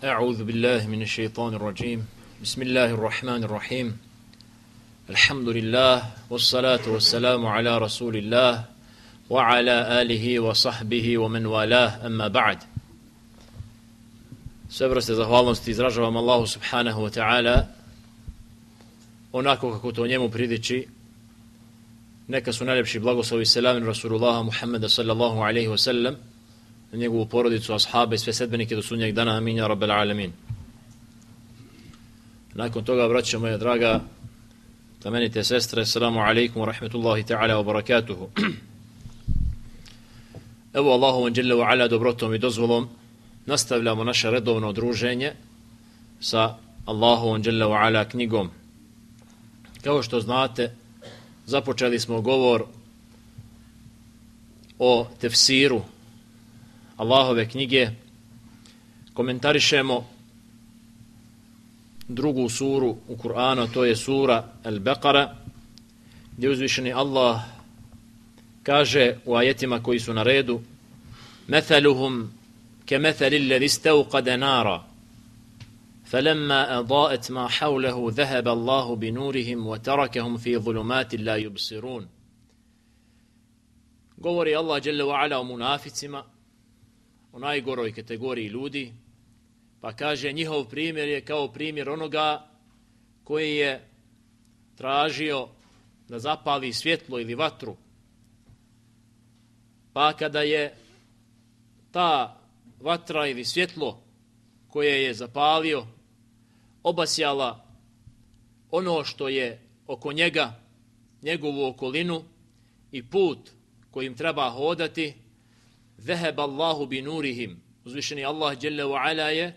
أعوذ بالله من الشيطان الرجيم بسم الله الرحمن الرحيم الحمد لله والصلاة والسلام على رسول الله وعلى آله وصحبه ومن والاه أما بعد. Sve vrste zahvalnosti izražavam Allahu subhanahu wa ta'ala onako kako to njemu priliči. Neka su najljepši blagoslovi selam Rasulullaha Muhammeda sallallahu alaihi wa sallam, na njegovu porodicu, ashabe i sve sedbenike do sudnjeg dana, amin ja rabbel alamin. Nakon toga, braćo moja draga, plemenite sestre, assalamu alaikum wa rahmetullahi ta'ala wa barakatuhu. Evo Allahovom dželle wa ala dobrotom i dozvolom nastavljamo naše redovno druženje sa Allahovom dželle wa ala knjigom. Kao što znate, započeli smo govor o tefsiru Allahove knjige, komentarišemo drugu suru u Kur'anu, to je sura Al-Baqara, gdje uzvišeni Allah kaže u ajetima koji su na redu: Mathaluhum kamathali alladhi istawqada nara falamma adaa'at ma hawlahu dhahaba Allahu binurihim wa tarakahum fi dhulumatin la yubsirun. Govori Allah dželle ve ala o munaficima, o najgoroj kategoriji ljudi, pa kaže njihov primjer je kao primjer onoga koji je tražio da zapali svjetlo ili vatru, pa kada je ta vatra ili svjetlo koje je zapalio obasjala ono što je oko njega, njegovu okolinu i put kojim treba hodati, ذهب الله بنورهم, uzvišeni Allah dželle ve ala je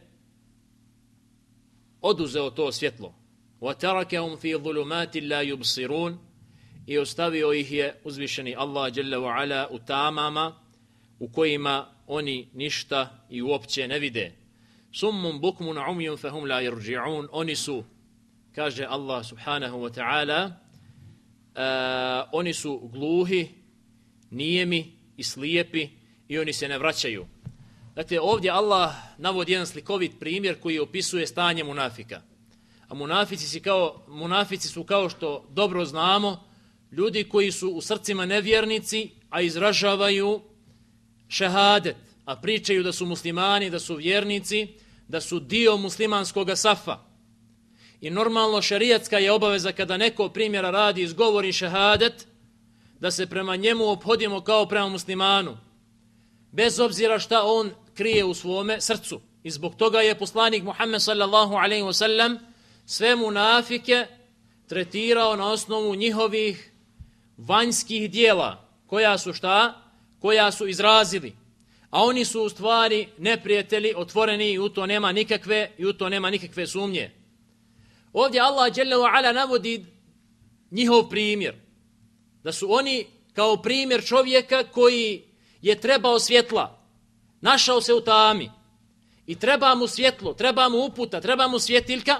oduzeo to svjetlo, وتركهم في ظلمات لا يبصرون, i ostavio ih je uzvišeni Allah dželle ve ala u tamama u kojima oni ništa i uopće ne vide. Summun bukmun umyun fahum la yarji'un, oni su, kaže Allah subhanahu wa ta'ala, oni su gluhi, nijemi i slijepi i oni se ne vraćaju. Dakle, ovdje Allah navodi jedan slikovit primjer koji opisuje stanje munafika. A munafici su, kao što dobro znamo, ljudi koji su u srcima nevjernici, a izražavaju šehadet, a pričaju da su muslimani, da su vjernici, da su dio muslimanskog safa. I normalno šerijatska je obaveza kada neko primjera radi, izgovori šehadet, da se prema njemu ophodimo kao prema muslimanu, bez obzira šta on krije u svome srcu. I zbog toga je poslanik Muhammed sallallahu alaihi wa sallam sve munafike tretirao na osnovu njihovih vanjskih dijela, koja su šta? Koja su izrazili. A oni su u stvari neprijatelji, otvoreni, i u to nema nikakve sumnje. Ovdje Allah dželle ve ala navodi njihov primjer, da su oni kao primjer čovjeka koji je trebao svjetla, našao se u tami i treba mu svjetlo, treba mu uputa, treba mu svjetiljka,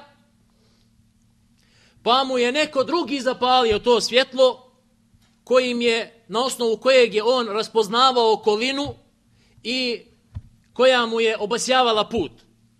pa mu je neko drugi zapalio to svjetlo kojim je, na osnovu kojeg je on raspoznavao okolinu i koja mu je obasjavala put.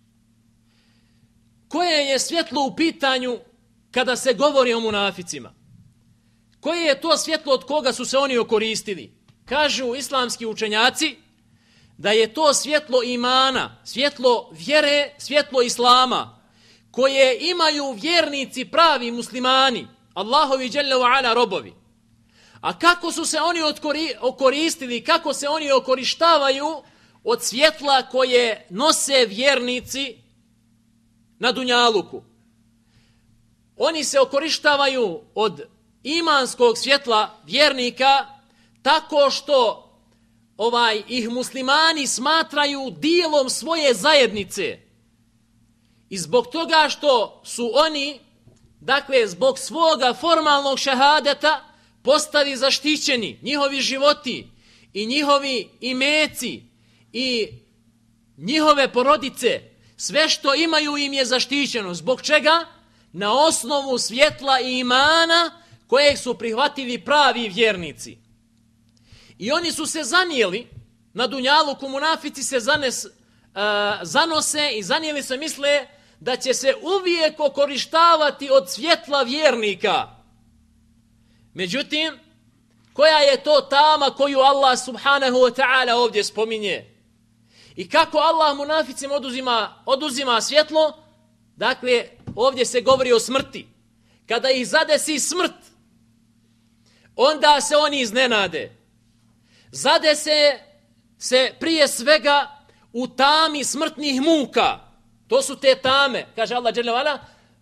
Koje je svjetlo u pitanju kada se govori o munaficima? Koje je to svjetlo, od koga su se oni okoristili? Kažu islamski učenjaci da je to svjetlo imana, svjetlo vjere, svjetlo islama, koje imaju vjernici, pravi muslimani, Allahovi dželle ve ala robovi. A kako su se oni okoristili, kako se oni okorištavaju od svjetla koje nose vjernici na dunjaluku? Oni se okorištavaju od imanskog svjetla vjernika tako što ih muslimani smatraju dijelom svoje zajednice. I zbog toga što su oni, dakle, zbog svoga formalnog šehadeta postali zaštićeni, njihovi životi i njihovi imeci i njihove porodice, sve što imaju im je zaštićeno. Zbog čega? Na osnovu svjetla i imana kojeg su prihvatili pravi vjernici. I oni su se zanijeli na dunjaluku, munafici se zanose i zanijeli se misle da će se uvijek okorištavati od svjetla vjernika. Međutim, koja je to tama koju Allah subhanahu wa ta'ala ovdje spominje? I kako Allah munaficima oduzima svjetlo? Dakle, ovdje se govori o smrti. Kada ih zadesi smrt, onda se oni iznenade. Zadese se prije svega u tami smrtnih muka. To su te tame. Kaže Allah dželle ve ala: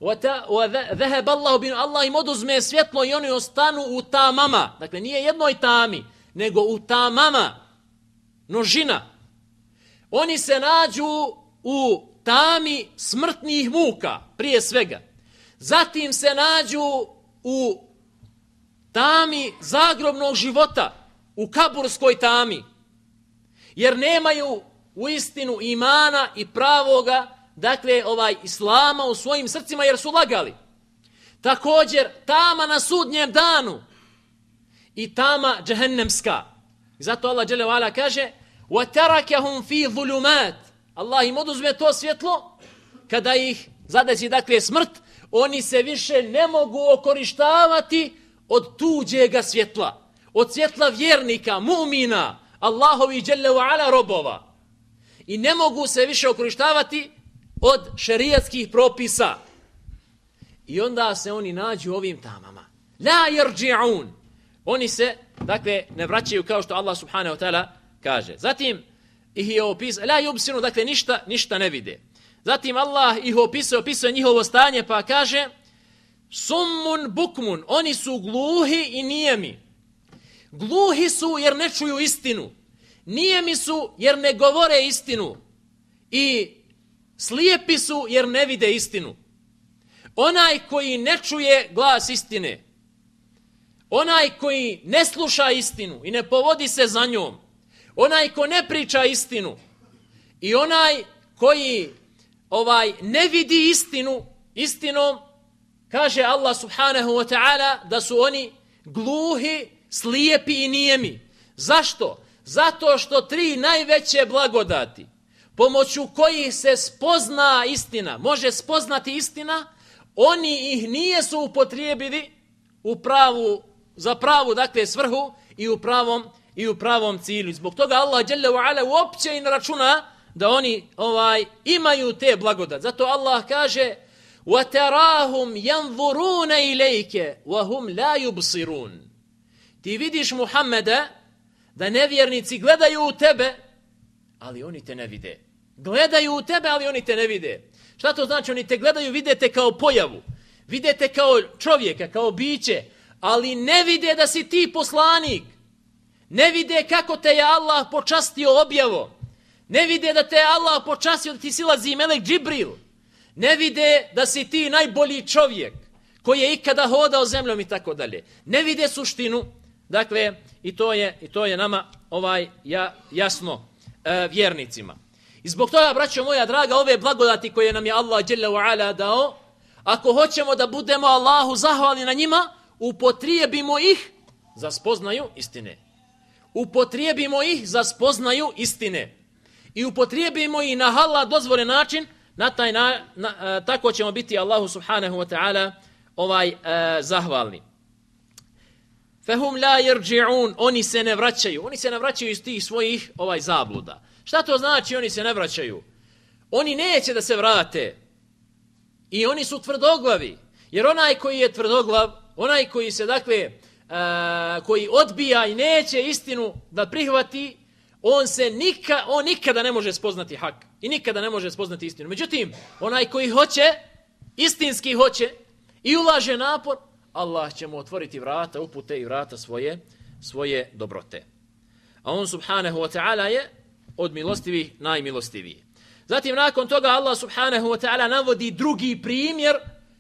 Allah im oduzme svjetlo i oni ostanu u tamama. Dakle, nije jednoj tami, nego u tamama. Množina. Oni se nađu u tami smrtnih muka, prije svega. Zatim se nađu u tami zagrobnog života, u kaburskoj tami. Jer nemaju u istinu imana i pravoga, dakle, islama u svojim srcima, jer su lagali. Također, tama na sudnjem danu i tama džehennemska. I zato Allah dželle ve ala kaže: وَتَرَكَهُمْ فِي ظُلُمَاتِ. Allah im oduzme to svjetlo, kada ih zadesi, dakle, smrt, oni se više ne mogu okorištavati od tuđega svjetla, od svjetla vjernika, mu'mina, Allahovi dželle ve ala robova. I ne mogu se više okorištavati od šerijatskih propisa. I onda se oni nađu u ovim tamama. La yarji'un. Oni se, dakle, ne vraćaju kao što Allah subhanahu wa ta'ala kaže. Zatim ih je opisao, la yubsirun, dakle, ništa ne vide. Zatim Allah ih opisuje njihovo stanje, pa kaže: summun bukmun, oni su gluhi i nijemi. Gluhi su jer ne čuju istinu. Nijemi su jer ne govore istinu. I slijepi su jer ne vide istinu. Onaj koji ne čuje glas istine, onaj koji ne sluša istinu i ne povodi se za njom, onaj ko ne priča istinu i onaj koji ne vidi istinom, kaže Allah subhanahu wa ta'ala da su oni gluhi, slijepi i nijemi. Zašto? Zato što 3 najveće blagodati pomoću kojih se spozna istina, može spoznati istina, oni ih nije su upotrijebili za pravu, dakle, svrhu i u pravom cilju. Zbog toga Allah dželle ve ala uopće i ne računa da oni imaju te blagodati. Zato Allah kaže: وَتَرَاهُمْ يَنْظُرُونَ إِلَيْكَ وَهُمْ لَا يُبْصِرُونَ. Ti vidiš, Muhammede, da nevjernici gledaju u tebe, ali oni te ne vide. Gledaju u tebe, ali oni te ne vide. Šta to znači? Oni te gledaju, vide te kao pojavu, vide te kao čovjeka, kao biće, ali ne vide da si ti poslanik. Ne vide kako te je Allah počastio objavo. Ne vide da te je Allah počastio da ti silazi melek Džibril. Ne vide da si ti najbolji čovjek koji je ikada hodao zemljom i tako dalje. Ne vide suštinu. Dakle, i to je nama jasno vjernicima. I zbog toga, braćo moja draga, ove blagodati koje nam je Allah dželle ve ala dao, ako hoćemo da budemo Allahu zahvalni na njima, upotrijebimo ih za spoznaju istine. Upotrijebimo ih za spoznaju istine. I upotrijebimo ih na halal dozvoljen način, tako ćemo biti Allahu subhanahu wa ta'ala zahvalni. Fahum la yarji'un, oni se ne vraćaju iz tih svojih zabluda. Šta to znači oni se ne vraćaju? Oni neće da se vrate. I oni su tvrdoglavi. Jer onaj koji je tvrdoglav, onaj koji se, dakle, koji odbija i neće istinu da prihvati, on nikada ne može spoznati hak. I nikada ne može spoznati istinu. Međutim, onaj koji hoće, istinski hoće i ulaže napor, Allah će mu otvoriti vrata upute i vrata svoje dobrote. A on subhanahu wa ta'ala je od milostivih najmilostiviji. Zatim nakon toga Allah subhanahu wa ta'ala navodi drugi primjer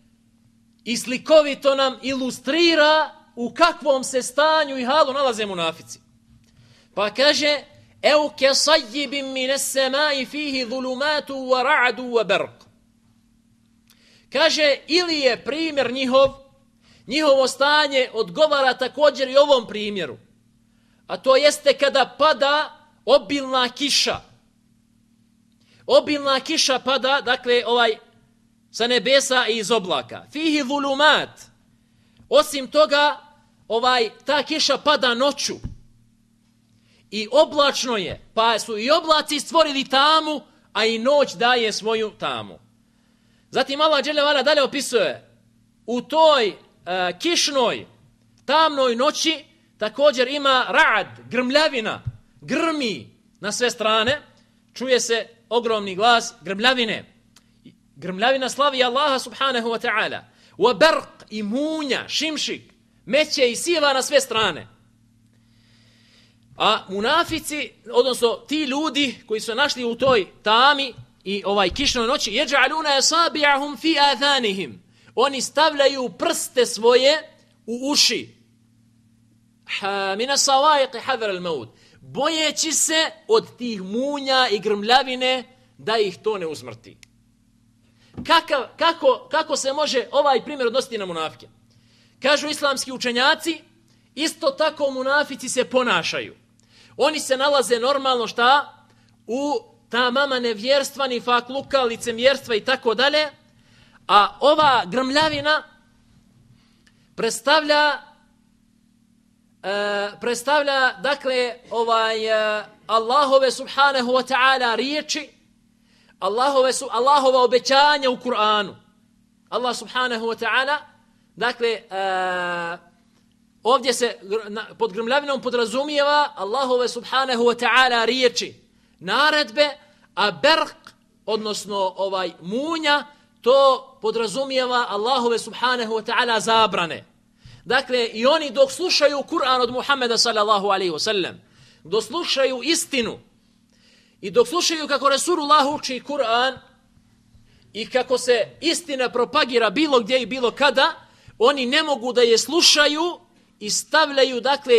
i slikovito nam ilustrira u kakvom se stanju i halu nalaze munafici. Pa kaže: "Ew kasayibin min as-sama'i fihi dhulumatu wa ra'du wa barq." Kaže, ili je primjer njihovo stanje odgovara također i ovom primjeru. A to jeste kada pada obilna kiša. obilna kiša pada, dakle, sa nebesa i iz oblaka. Fihi zulumat. Osim toga, ta kiša pada noću. I oblačno je, pa su i oblaci stvorili tamu, a i noć daje svoju tamu. Zatim Allah dželle ve ala dalje opisuje, u toj kišnoj, tamnoj noći također ima ra'd, grmljavina, grmi na sve strane, čuje se ogromni glas grmljavine. Grmljavina slavi Allaha subhanahu wa ta'ala. Wa barq, i munja, šimšik, meće i siva na sve strane. A munafici, odnosno ti ljudi koji su našli u toj tami i kišnoj noći, yaj'aluna asabi'ahum fi adhanihim. Oni stavljaju prste svoje u uši. Min as-sawa'iq hadar al-maut. Bojeći se od tih munja i grmljavine da ih to ne usmrti. Kako se može ovaj primjer odnositi na munafike? Kažu islamski učenjaci, isto tako munafici se ponašaju. Oni se nalaze normalno u tamama nevjerstva, nifakluka, licemjerstva i tako dalje, a ova grmljavina predstavlja dakle Allahove subhanahu wa ta'ala riječi, Allahova obećanja u Kur'anu. Allah subhanahu wa ta'ala, dakle, ovdje se pod grmljavinom podrazumijeva Allahove subhanahu wa ta'ala riječi, naredbe, a berq, odnosno munja, to podrazumijeva Allahove subhanahu wa ta'ala zabrane. Dakle, i oni dok slušaju Kur'an od Muhammeda sallallahu alaihi wasallam, dok slušaju istinu i dok slušaju kako Rasulullah uči Kur'an i kako se istina propagira bilo gdje i bilo kada, oni ne mogu da je slušaju i stavljaju, dakle,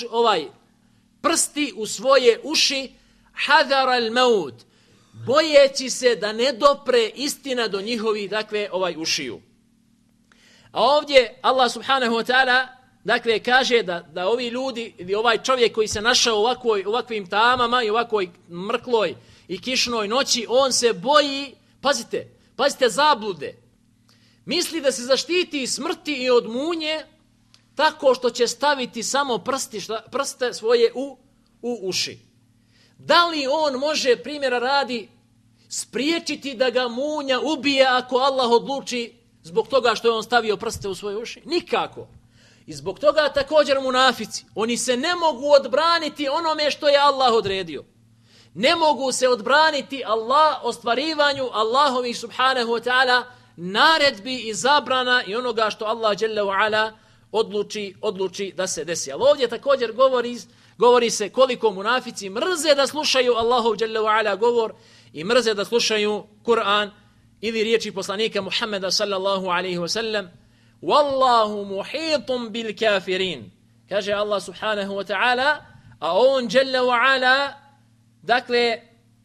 prsti u svoje uši, hadar al-maut, bojeći se da ne dopre istina do njihovih, dakle, ušiju. A ovdje Allah subhanahu wa ta'ala, dakle, kaže da ovi ljudi ili ovaj čovjek koji se našao u ovakvim tamama i ovakvoj mrkloj i kišnoj noći, on se boji, pazite zablude. Misli da se zaštiti smrti i od munje tako što će staviti samo prste svoje u uši. Da li on može, primjera radi, spriječiti da ga munja ubije ako Allah odluči zbog toga što je on stavio prste u svoje uši? Nikako. I zbog toga također munafici, oni se ne mogu odbraniti onome što je Allah odredio. Ne mogu se odbraniti ostvarivanju Allahovih subhanahu wa ta'ala naredbi i zabrana i onoga što Allah dželle ve ala odluči da se desi. Ali ovdje također govori se koliko munafici mrze da slušaju Allahov dželle ve ala govor i mrze da slušaju Kur'an ili riječi poslanika Muhammeda sallallahu alaihi wa sallam. Wallahu muhitum bil kafirin. Kaže Allah subhanahu wa ta'ala, a on dželle ve ala, dakle,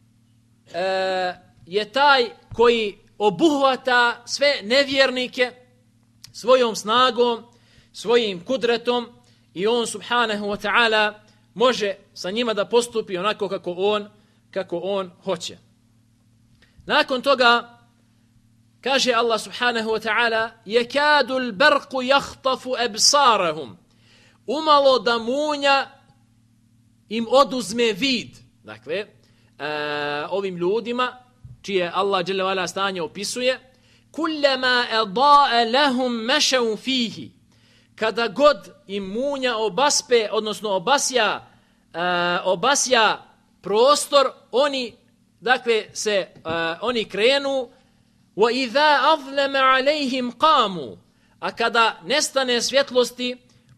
je taj koji obuhvata sve nevjernike svojom snagom, svojim kudretom i on subhanahu wa ta'ala može sa njima da postupi onako kako on hoće. Nakon toga kaže Allah subhanahu wa ta'ala, yakadu al-barqu yakhtafu absarahum. Umalo da munja im oduzme vid. Dakle, ovim ljudima čije Allah dželle ve ala stanje opisuje, kullama adaa lahum mashaw fihi. Kada god im munja obaspe, odnosno obasja prostor, oni, dakle, oni krenu, wa idha azlama alayhim qamu. A kada nestane svjetlosti,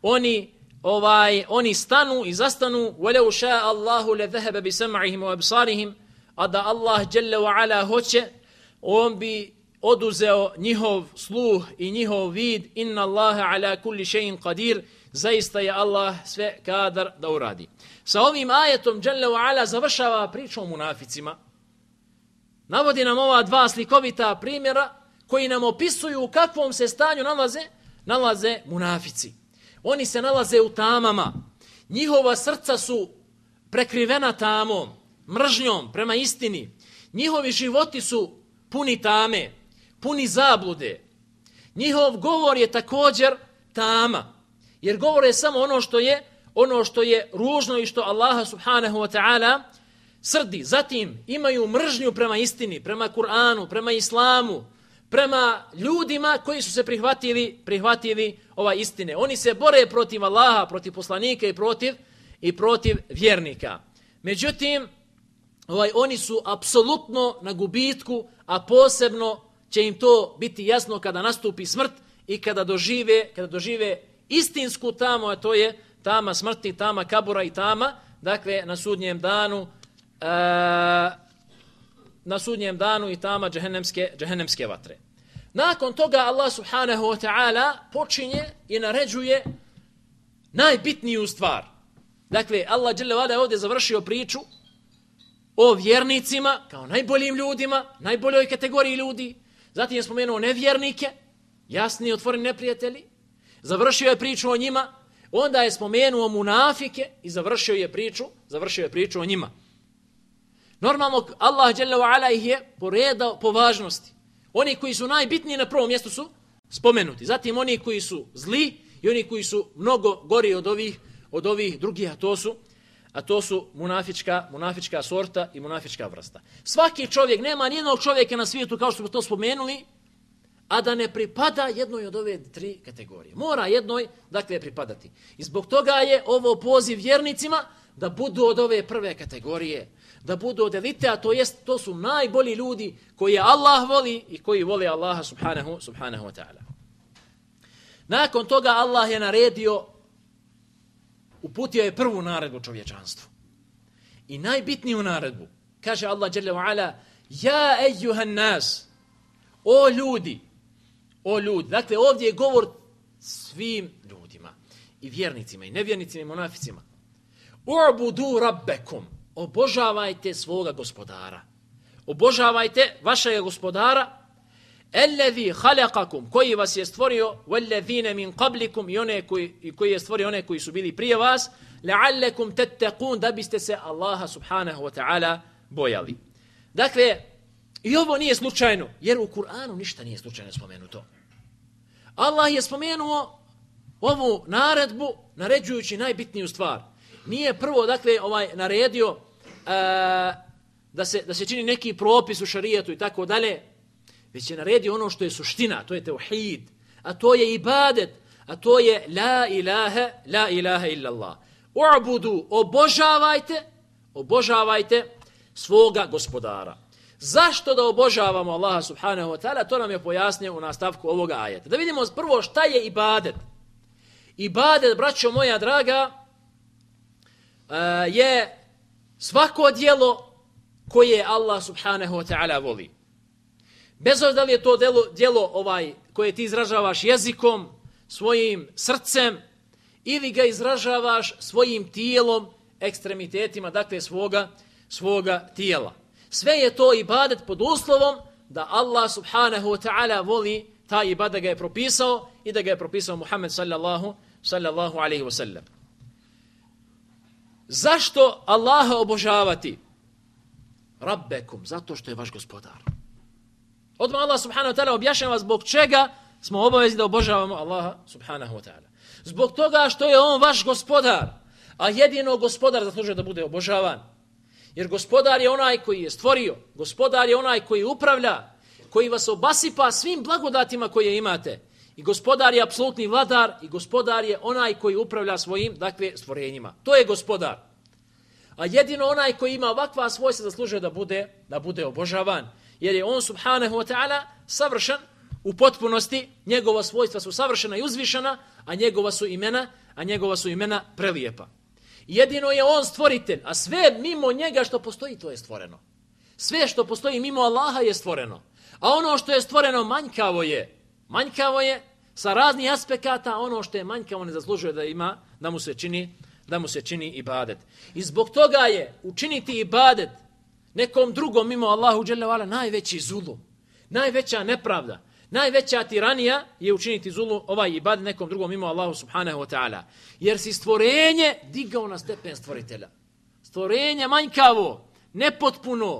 oni stanu i zastanu, walau shaa Allahu la dhahaba bi sam'ihim wa absarihim. A da Allah dželle ve ala hoće, on bi oduzeo njihov sluh i njihov vid. Inna Allaha ala kulli shay'in qadir. Zaista je Allah sve kadar da uradi. Sa ovim ajetom dželle ve ala završava priču o munaficima. Navodi nam ova dva slikovita primjera koji nam opisuju u kakvom se stanju nalaze munafici. Oni se nalaze u tamama. Njihova srca su prekrivena tamom, mržnjom prema istini. Njihovi životi su puni tame, puni zablude. Njihov govor je također tama, jer govore samo ono što je ružno i što Allaha subhanahu wa ta'ala srdi. Zatim imaju mržnju prema istini, prema Kur'anu, prema Islamu, prema ljudima koji su se prihvatili istine. Oni se bore protiv Allaha, protiv poslanika i protiv vjernika. Međutim, oni su apsolutno na gubitku, a posebno će im to biti jasno kada nastupi smrt i kada dožive istinsku tamu, a to je tama smrti, tama kabura i tama, dakle, na sudnjem danu i tama džehennemske vatre. Nakon toga Allah subhanahu wa ta'ala počinje i naređuje najbitniju stvar. Dakle, Allah dželle vada je ovdje završio priču o vjernicima kao najboljim ljudima, najboljoj kategoriji ljudi. Zatim je spomenuo nevjernike, jasni i otvoreni neprijatelji. Završio je priču o njima. Onda je spomenuo munafike i završio je priču o njima. Normalno, Allah dželle ve ala ih je poredao po važnosti. Oni koji su najbitniji na prvom mjestu su spomenuti. Zatim oni koji su zli i oni koji su mnogo gori od ovih drugih, a to su munafička sorta i munafička vrsta. Svaki čovjek, nema nijednog čovjeka na svijetu, kao što smo to spomenuli, a da ne pripada jednoj od ove tri kategorije. Mora jednoj, dakle, pripadati. I zbog toga je ovo poziv vjernicima da budu od ove prve kategorije, da budu od elite, a to su najbolji ljudi koji Allah voli i koji vole Allaha subhanahu wa ta'ala. Nakon toga Allah je naredio, uputio je prvu naredbu čovječanstvu. I najbitniju naredbu, kaže Allah dželle ve ala, ja ejuhan nas, o ljudi. Dakle, ovdje je govor svim ljudima, i vjernicima, i nevjernicima, i munaficima. U'budu rabbekum, obožavajte svoga gospodara. Obožavajte vašeg gospodara, allazi khalaqakum, koji vas je stvorio, wallazina min qablikum, i koji je stvorio one koji su bili prije vas, la'allakum tattaqun, da biste se Allaha subhanahu wa ta'ala bojali. Dakle, i ovo nije slučajno, jer u Kur'anu ništa nije slučajno spomenuto. Allah je spomenuo ovu naredbu naređujući najbitniju stvar. Nije prvo, dakle, naredio da se čini neki propis u šarijetu i tako dalje, već je naredio ono što je suština, to je tauhid, a to je ibadet, a to je la ilaha illallah. U'budu, obožavajte svoga gospodara. Zašto da obožavamo Allaha subhanahu wa ta'ala? To nam je pojasnio u nastavku ovoga ajeta. Da vidimo prvo šta je ibadet. Ibadet, braćo moja draga, je svako djelo koje Allah subhanahu wa ta'ala voli. Bez obzira da li je to djelo koje ti izražavaš jezikom, svojim srcem, ili ga izražavaš svojim tijelom, ekstremitetima, dakle svoga tijela. Sve je to ibadet pod uslovom da Allah subhanahu wa ta'ala voli taj ibadet, da ga je propisao i da ga je propisao Muhammed sallallahu alaihi wa sallam. Zašto Allaha obožavati? Rabbekum, zato što je vaš gospodar. Odmah Allah subhanahu wa ta'ala objašnjava zbog čega smo obavezni da obožavamo Allaha subhanahu wa ta'ala. Zbog toga što je on vaš gospodar, a jedino gospodar zaslužuje da bude obožavan. Jer gospodar je onaj koji je stvorio, gospodar je onaj koji upravlja, koji vas obasipa svim blagodatima koje imate. I gospodar je apsolutni vladar i gospodar je onaj koji upravlja svojim, dakle, stvorenjima. To je gospodar. A jedino onaj koji ima ovakva svojstva zaslužuje da bude obožavan. Jer je on subhanahu wa ta'ala savršen u potpunosti, njegova svojstva su savršena i uzvišena, a njegova su imena prelijepa. Jedino je on stvoritelj, a sve mimo njega što postoji, to je stvoreno. Sve što postoji mimo Allaha je stvoreno. A ono što je stvoreno manjkavo je sa raznih aspekata, ono što je manjkavo ne zaslužuje da mu se čini ibadet. I zbog toga je učiniti ibadet nekom drugom mimo Allahu dželle ve ala najveći zulum, najveća nepravda, najveća tiranija je učiniti ibadet nekom drugom mimo Allahu subhanahu wa ta'ala. Jer si stvorenje digao na stepen stvoritelja. Stvorenje manjkavo, nepotpuno,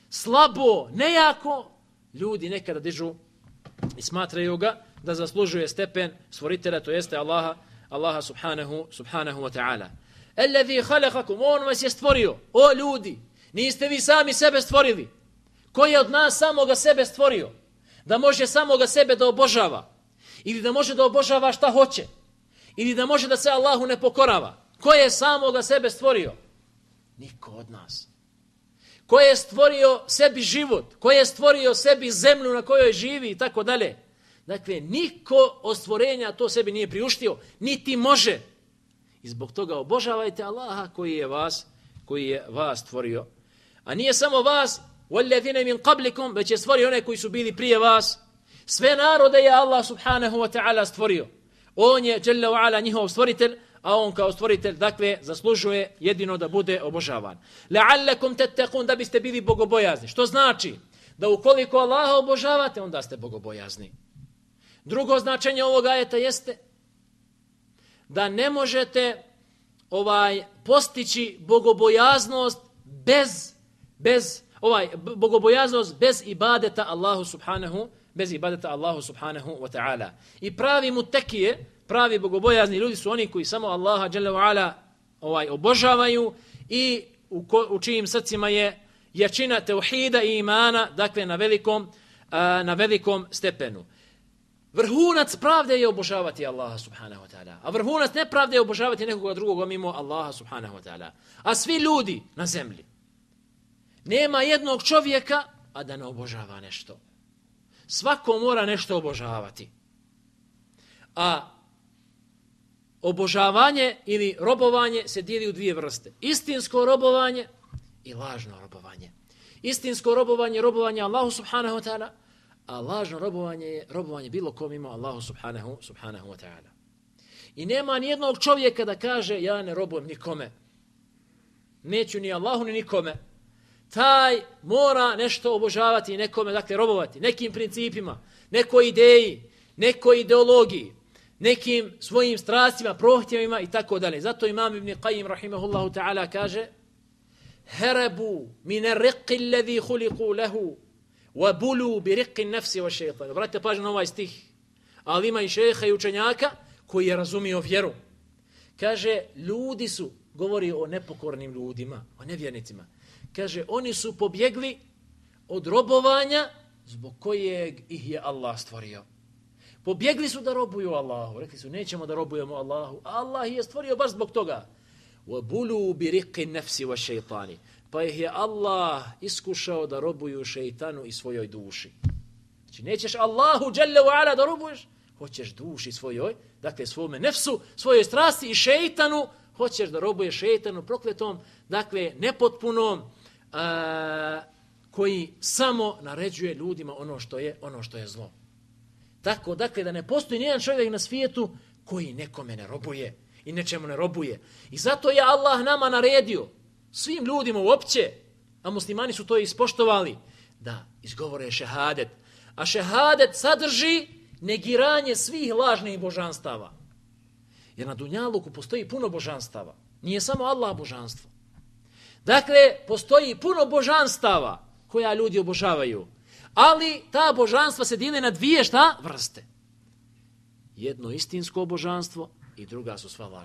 slabo, nejako, ljudi nekada dižu i smatraju ga da zaslužuje stepen stvoritelja, to jeste Allaha subhanahu wa ta'ala. Alladhi khalaqakum, on vas je stvorio. O ljudi, niste vi sami sebe stvorili. Ko je od nas samoga sebe stvorio? Da može samoga sebe da obožava. Ili da može da obožava šta hoće. Ili da može da se Allahu ne pokorava. Ko je samoga sebe stvorio? Niko od nas. Ko je stvorio sebi život? Ko je stvorio sebi zemlju na kojoj živi i tako dalje? Dakle, niko od stvorenja to sebi nije priuštio, niti može. I zbog toga obožavajte Allaha koji je vas stvorio. A nije samo vas, وَالَّذِينَ مِنْ قَبْلِكُمْ, već je stvorio one koji su bili prije vas. Sve narode je Allah subhanahu wa ta'ala stvorio. On je Jalla wa ala njihov stvoritelj, a on kao stvoritelj, dakle, zaslužuje jedino da bude obožavan. لَعَلَّكُمْ تَتَّقُونَ, da biste bili bogobojazni. Što znači? Da ukoliko Allaha obožavate, onda ste bogobojazni. Drugo značenje ovog ajeta jeste da ne možete postići bogobojaznost bez ibadeta Allahu subhanahu wa ta'ala. I pravi mutekije, pravi bogobojazni ljudi su oni koji samo Allaha dželle ve ala obožavaju i u čijim srcima je jačina tauhida i imana, dakle na velikom stepenu. Vrhunac pravde je obožavati Allaha subhanahu wa ta'ala. A vrhunac nepravde je obožavati nekoga drugoga mimo Allaha subhanahu wa ta'ala. A svi ljudi na zemlji, nema jednog čovjeka, a da ne obožava nešto. Svako mora nešto obožavati. A obožavanje ili robovanje se dijeli u dvije vrste. Istinsko robovanje i lažno robovanje. Istinsko robovanje, robovanje Allahu subhanahu wa ta'ala, a lažno robovanje je robovanje bilo kom mimo Allahu subhanahu wa ta'ala. I nema ni jednog čovjeka da kaže ja ne robujem nikome. Neću ni Allahu ni nikome. Taj mora nešto obožavati i nekome, dakle robovati, nekim principima, nekoj ideji, nekoj ideologiji, nekim svojim strastima, prohtjevima i tako dalje. Zato imam Ibn Qayyim rahimahullahu ta'ala kaže harabu min ar-riqqi alladhi khuliqu lahu wa bulu bi riqqi an-nafsi wa shaytan. Obratite pažnju na ovaj stih. Ali ima i šeha i učenjaka koji je razumio vjeru. Kaže, ljudi su, govori o nepokornim ljudima, o nevjernicima. Kaže, oni su pobjegli od robovanja zbog kojeg ih je Allah stvorio. Pobjegli su da robuju Allahu. Rekli su, nećemo da robujemo Allahu. A Allah je stvorio baš zbog toga. وَبُلُوا بِرِقِّ النَّفْسِ وَالشَّيْطَانِ. Pa ih je Allah iskušao da robuju šeitanu i svojoj duši. Znači, nećeš Allahu Jalla wa ala da robuješ, hoćeš duši svojoj, dakle svome nefsu, svojoj strasti i šeitanu, hoćeš da robuješ šeitanu prokletom, dakle nepotpunom, koji samo naređuje ljudima ono što je zlo. Tako, dakle, da ne postoji nijedan čovjek na svijetu koji nekome ne robuje i nečemu ne robuje. I zato je Allah nama naredio, svim ljudima uopće, a muslimani su to ispoštovali, da izgovore šehadet. A šehadet sadrži negiranje svih lažnih božanstava. Jer na dunjaluku postoji puno božanstava. Nije samo Allah božanstvo. Dakle, postoji puno božanstava koja ljudi obožavaju. Ali ta božanstva se dijele na dvije vrste. Jedno istinsko božanstvo i druga su sva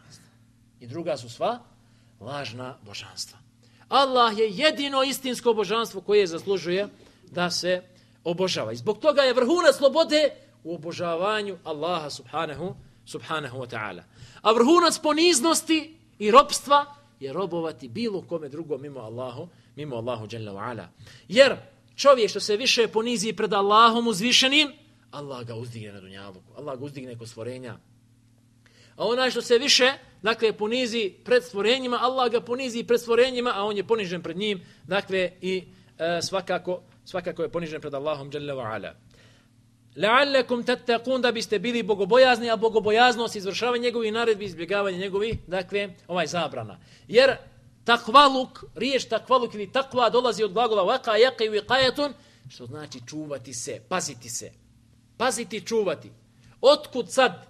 lažna božanstva. Allah je jedino istinsko božanstvo koje zaslužuje da se obožava. I zbog toga je vrhunac slobode u obožavanju Allaha subhanahu wa ta'ala. A vrhunac poniznosti i ropstva je robovati bilo kome drugom mimo Allahu Jalla wa ala. Jer čovjek što se više ponizi pred Allahom uzvišenim, Allah ga uzdigne na dunjaluku. Allah ga uzdigne kod stvorenja. A onaj što se više, dakle, ponizi pred stvorenjima, Allah ga ponizi pred stvorenjima, a on je ponižen pred njim, dakle, i svakako je ponižen pred Allahom Jalla wa ala. La'allakum tattaqun, da biste bili bogobojazni, a bogobojaznost, izvršavanje njegovih naredbi, izbjegavanje njegovih, dakle, zabrana. Jer takvaluk, riječ takvaluk ili takva dolazi od glagola waka yaqi wiqayatun, što znači čuvati se, paziti se. Paziti, čuvati. Otkud sad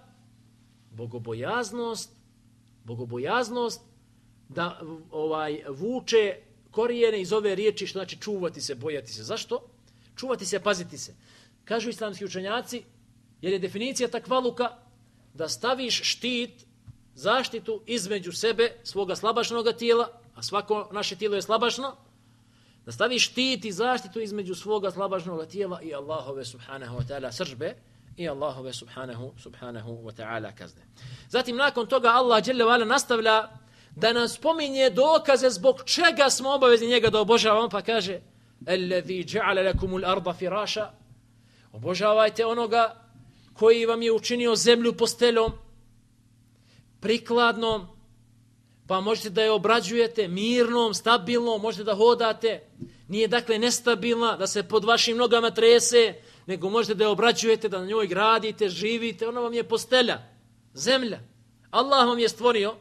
bogobojaznost da vuče korijene iz ove riječi, što znači čuvati se, bojati se. Zašto? Čuvati se, paziti se. Kažu islamski učenjaci, jer je definicija takvaluka da staviš štit, zaštitu između sebe, svoga slabašnog tijela, a svako naše tijelo je slabašno, da staviš štit i zaštitu između svoga slabašnog tijela i Allahove subhanahu wa ta'ala sržbe i Allahove subhanahu wa ta'ala kazne. Zatim nakon toga Allah dželle ve ala nastavlja da nam spominje dokaze zbog čega smo obavezni njega da obožavamo, pa kaže Alladhi ja'ala lakumul arda firasha, obožavajte onoga koji vam je učinio zemlju posteljom, prikladnom, pa možete da je obrađujete, mirnom, stabilnom, možete da hodate, nije dakle nestabilna, da se pod vašim nogama trese, nego možete da je obrađujete, da na njoj gradite, živite, ona vam je postelja, zemlja. Allah vam je stvorio.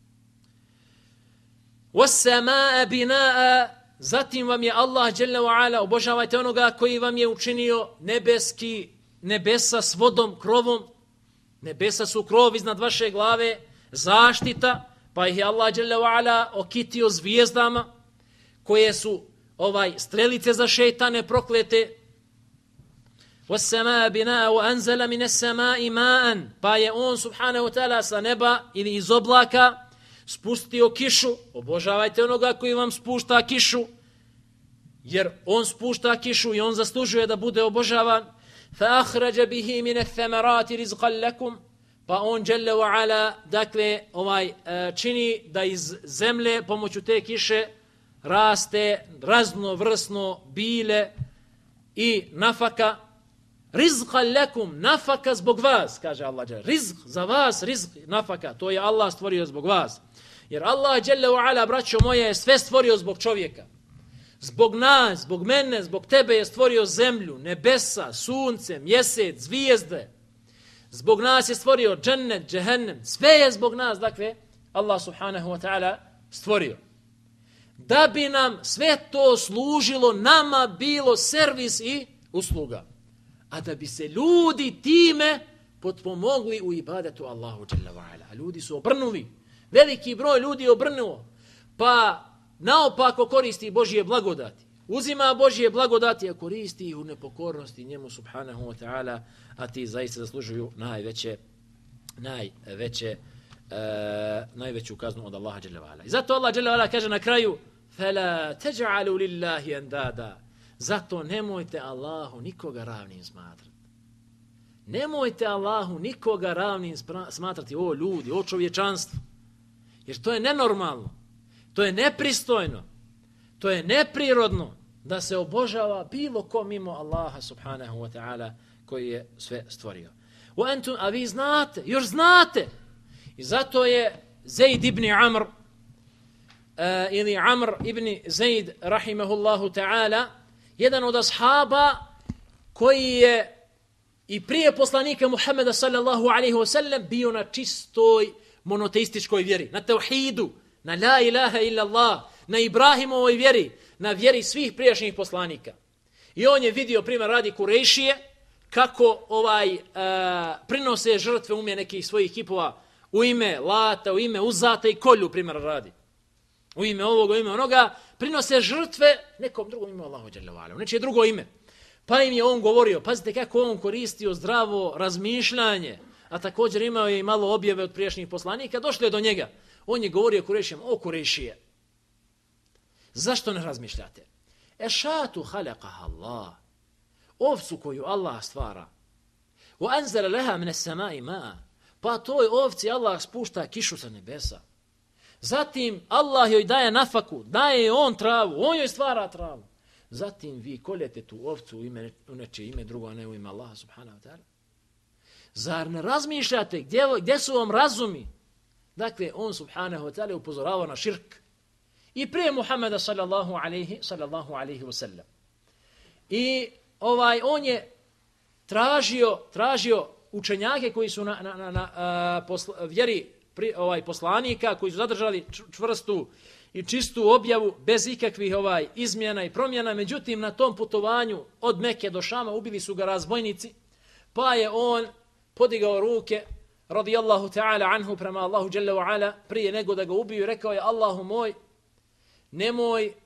وَالسَّمَاءَ بِنَاءَ, zatim vam je Allah dželle ve ala, obožavajte onoga koji vam je učinio nebesa s vodom, krovom. Nebesa su krov iznad vaše glave, zaštita, pa ih je Allah dželle ve ala okitio zvijezdama, koje su strelice za šejtane proklete. وَالسَّمَاءَ بِنَاءَ وَأَنزَلَ مِنَ السَّمَاءِ مَاءً, pa je on subhanahu wa ta'ala sa neba ili iz oblaka spustio kišu. Obožavajte onoga koji vam spušta kišu, jer on spušta kišu i on zaslužuje da bude obožavan. فَأَخْرَجَ بِهِ مِنَ الثَّمَرَاتِ رِزْقًا لَكُمْ, pa on dželle ve ala dakle čini da iz zemlje pomoću te kiše raste raznovrsno bile i nafaka. Rizqan lakum, nafaka zbog vas, kaže Allah dželle. Rizq za vas, rizq, nafaka, to je Allah stvorio zbog vas. Jer Allah dželle ve ala, braćo moje, je sve stvorio zbog čovjeka. Zbog nas, zbog mene, zbog tebe je stvorio zemlju, nebesa, sunce, mjesec, zvijezde. Zbog nas je stvorio džennet, džehennem, sve je zbog nas, dakle, Allah subhanahu wa ta'ala stvorio. Da bi nam sve to služilo, nama bilo servis i usluga. A da bi se ljudi time potpomogli u ibadetu Allahu dželle ve ala. A ljudi su obrnuli. Veliki broj ljudi je obrnuo. Pa naopako koristi Božje blagodati. Uzima Božje blagodati, a koristi ih u nepokornosti njemu subhanahu wa ta'ala, a ti zaista zaslužuju najveću kaznu od Allaha dželle ve ala. I zato Allah dželle ve ala kaže na kraju: "Fala taj'alu lillahi andada." Zato nemojte Allahu nikoga ravnim smatrati. Nemojte Allahu nikoga ravnim smatrati, o ljudi, o čovječanstvo. Jer to je nenormalno. To je nepristojno. To je neprirodno da se obožava bilo ko mimo Allaha subhanahu wa ta'ala koji je sve stvorio. A vi znate, još znate. I zato je Zaid ibn Amr ili Amr ibn Zaid rahimahullahu ta'ala jedan od ashaba koji je i prije poslanika Muhammeda sallallahu alaihi wasallam bio na čistoj monoteističkoj vjeri, na tauhidu, na la ilaha illa Allah, na Ibrahimovoj vjeri, na vjeri svih prijašnjih poslanika. I on je vidio, primjer radi Kurejšije, kako prinose žrtve u ime nekih svojih kipova, u ime Lata, u ime Uzata i Kolju, primjer radi. U ime ovoga, u ime onoga, prinose žrtve nekom drugom ime Allahu dželle ve ala, u nečije drugo ime. Pa im je on govorio, pazite kako on koristio zdravo razmišljanje, a također imao je i malo objave od prijašnjih poslanika, došlo je do njega. On je govorio Kurejšijama, o Kurejšije, zašto ne razmišljate? Ešatu halaqaha Allah, ovcu koju Allah stvara, wa anzala laha min as-sama'i ma'a, pa toj ovci Allah spušta kišu sa nebesa. Zatim Allah joj daje nafaku, daje joj on travu, on joj stvara travu. Zatim vi koljete tu ovcu u nečije ime drugo, a ne u ime Allaha subhanahu wa ta'ala. Zar ne razmišljate gdje su vam razumi? Dakle, on subhanahu wa ta'ala upozoravao na širk. I prije Muhammeda sallallahu alaihi wa sallam. I on je tražio učenjake koji su na vjeri poslanika, koji su zadržali čvrstu i čistu objavu bez ikakvih izmjena i promjena. Međutim, na tom putovanju od Mekke do Šama ubili su ga razbojnici, pa je on podigao ruke radijallahu ta'ala anhu prema Allahu dželle ve ala prije nego da ga ubiju i rekao je: Allahu moj, nemoj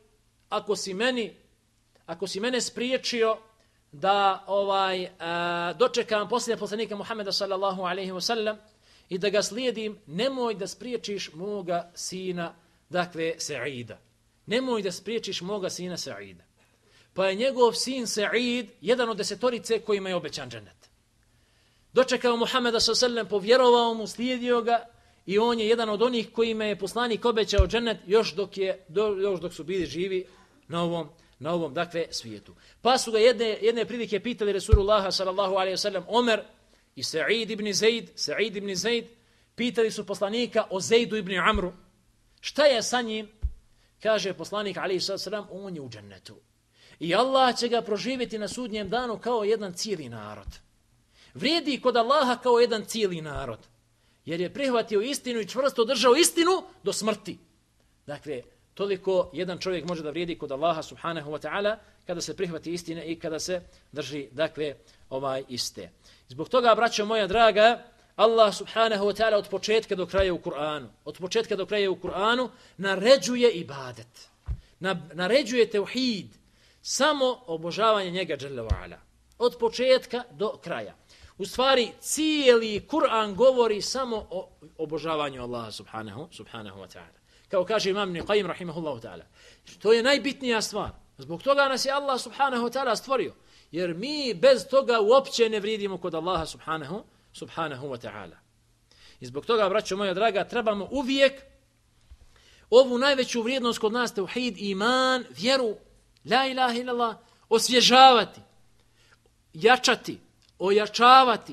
ako si mene spriječio da dočekam posljednjeg poslanika Muhameda sallallahu alejhi ve sellem i da ga slijedim, nemoj da spriječiš moga sina, dakle Sa'ida. Nemoj da spriječiš moga sina Sa'ida. Pa je njegov sin Sa'id jedan od 10 kojima je obećan džennet. Dočekao Muhameda sallallahu alejhi ve sellem, povjerovao mu, slijedio ga i on je jedan od onih kojima je poslanik obećao džennet još dok su bili živi na ovom dakle svijetu. Pa su ga jedne prilike pitali Resulullaha sallallahu alejhi ve sellem Omer i Sa'id ibn Zaid, pitali su poslanika o Zaidu ibn Amru. Šta je sa njim? Kaže poslanik alejhi selam, on je u džennetu. I Allah će ga proživjeti na sudnjem danu kao jedan cijeli narod. Vrijedi kod Allaha kao jedan cijeli narod. Jer je prihvatio istinu i čvrsto držao istinu do smrti. Dakle, toliko jedan čovjek može da vrijedi kod Allaha subhanahu wa ta'ala kada se prihvati istine i kada se drži, dakle, iste. Zbog toga, braćo moja draga, Allah subhanahu wa ta'ala od početka do kraja u Kur'anu naređuje ibadet. Naređuje tauhid, samo obožavanje njega dželle ve ala. Od početka do kraja. U stvari, cijeli Kur'an govori samo o obožavanju Allaha subhanahu wa ta'ala. Kao kaže imam Ibn Qayyim rahimahullahu ta'ala. To je najbitnija stvar. Zbog toga nas je Allah subhanahu wa ta'ala stvorio. Jer mi bez toga uopće ne vrijedimo kod Allaha subhanahu wa ta'ala. I zbog toga, braćo moja draga, trebamo uvijek ovu najveću vrijednost kod nas, tauhid, iman, vjeru, la ilaha illallah, osvježavati, jačati, ojačavati,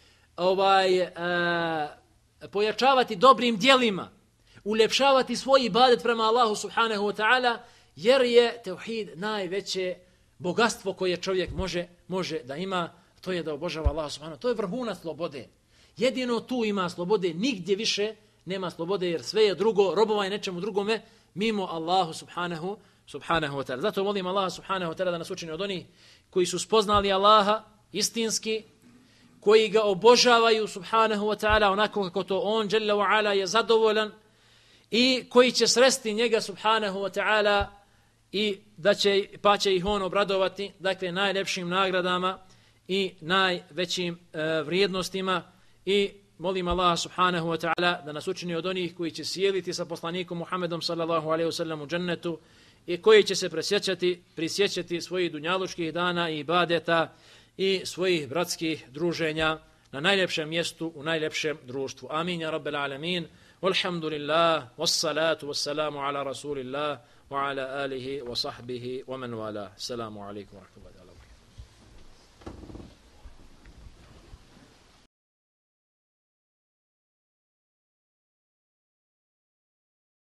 pojačavati dobrim djelima, uljepšavati svoj ibadet prema Allahu subhanahu wa ta'ala, jer je tauhid najveće bogatstvo koje čovjek može da ima, to je da obožava Allaha subhanahu. To je vrhunac slobode. Jedino tu ima slobode, nigdje više nema slobode, jer sve je drugo, robovanje nečemu drugome mimo Allahu subhanahu wa ta'ala. Zato molim Allaha subhanahu wa ta'ala da nas učini od onih koji su spoznali Allaha istinski, koji ga obožavaju subhanahu wa ta'ala onako kako to on dželle ve ala je zadovoljan i koji će sresti njega subhanahu wa ta'ala i pa će ih on obradovati, dakle, najljepšim nagradama i najvećim vrijednostima. I molim Allaha subhanahu wa ta'ala da nas učini od onih koji će sjeliti sa poslanikom Muhammedom sallallahu alejhi ve sellem u džennetu i koji će se prisjećati svojih dunjalučkih dana i ibadeta i svojih bratskih druženja na najljepšem mjestu, u najljepšem društvu. Amin ja rabbel alamin. Walhamdulillah, wassalatu wassalamu ala rasulillah wa ala alihi wa sahbihi wa man wala. Assalamu alaikum wa rahmatullahi.